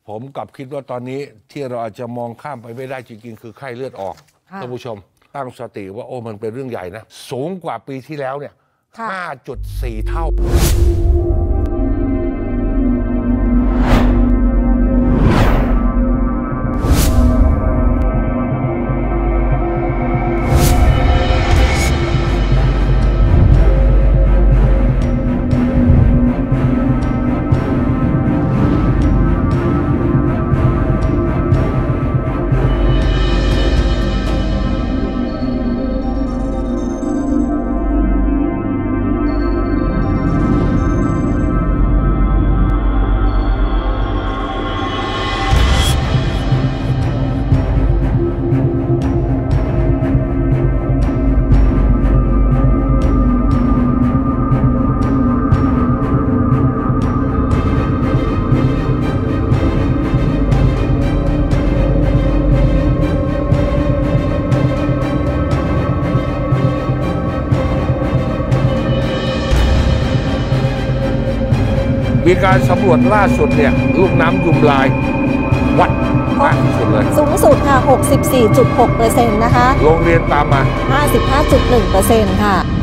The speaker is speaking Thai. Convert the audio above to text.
ผมกลับคิดว่าตอนนี้ที่เราอาจจะมองข้ามไปไม่ได้จริงๆคือไข้เลือดออกท่านผู้ชมตั้งสติว่าโอ้มันเป็นเรื่องใหญ่นะสูงกว่าปีที่แล้วเนี่ย 5.4 เท่ามีการสำรวจล่าสุดเนี่ยลูกน้ำยุมลายวัดมากที่สุดเลยสูงสุดค่ะ 64.6% นะคะโรงเรียนตามมา 55.1% ค่ะ